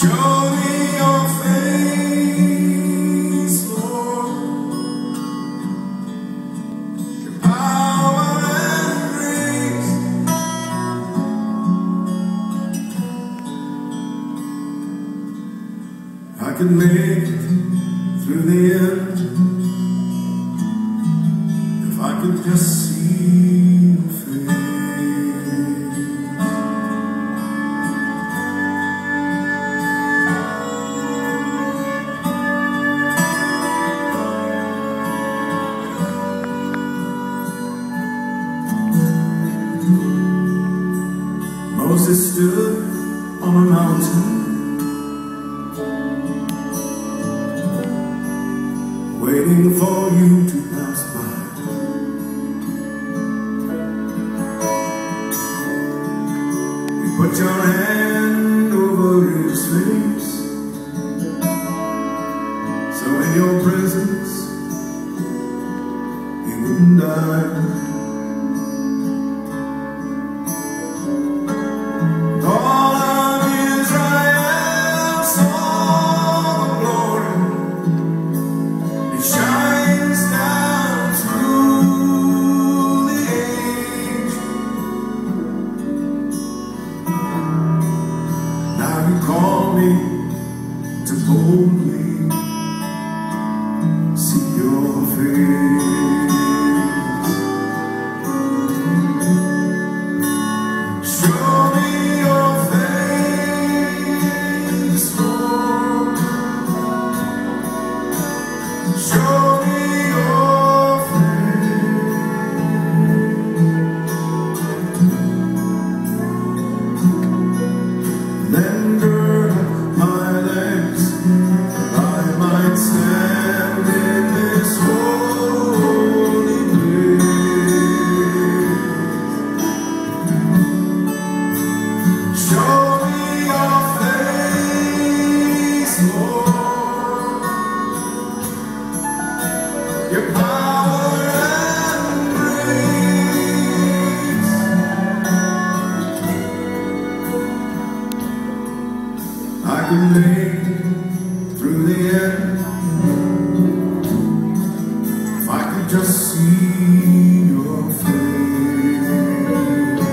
Show me your face, Lord, your power and grace. I could make it through the end if I could just see your face. Moses stood on a mountain, waiting for you to pass by. You put your hand over his face, so in your presence he wouldn't die. Call me to boldly see your face. Show me your face, Lord. Show me your face. Then stand in this holy place. Show me your face, Lord, your power and grace. I can make it through the end just see your face.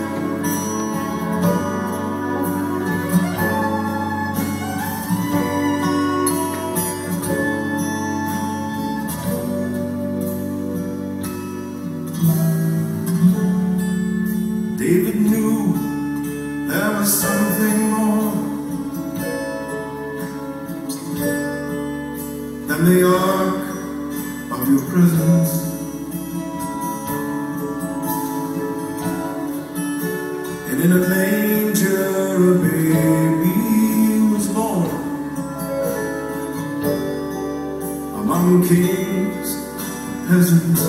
David knew there was something more than the ark of your presence. And in a manger a baby was born, among kings and peasants.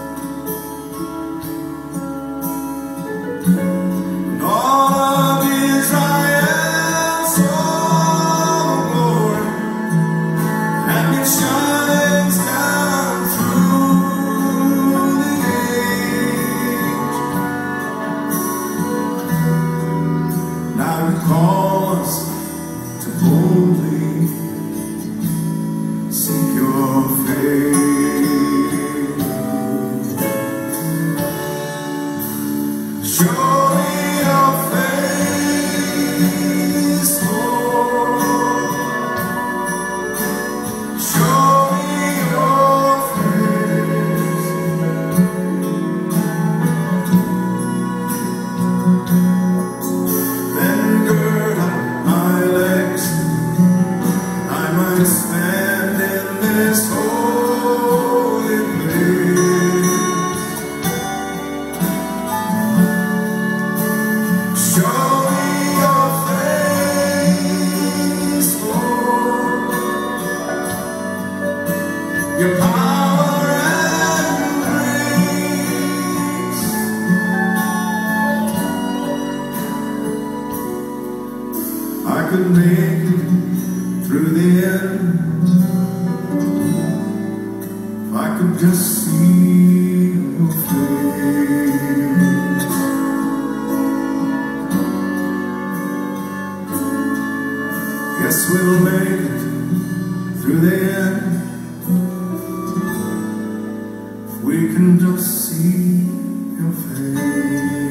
And all of Israel saw the glory, and it shines down through the age. Now you call us to boldly seek your face. Show me your face, Lord. Show me your face. Then gird up my legs, I might stand in this holy place. Show me your face, Lord, your power and grace. I could make it through the end if I could just see your face. Yes, we'll make it through the end if we can just see your face.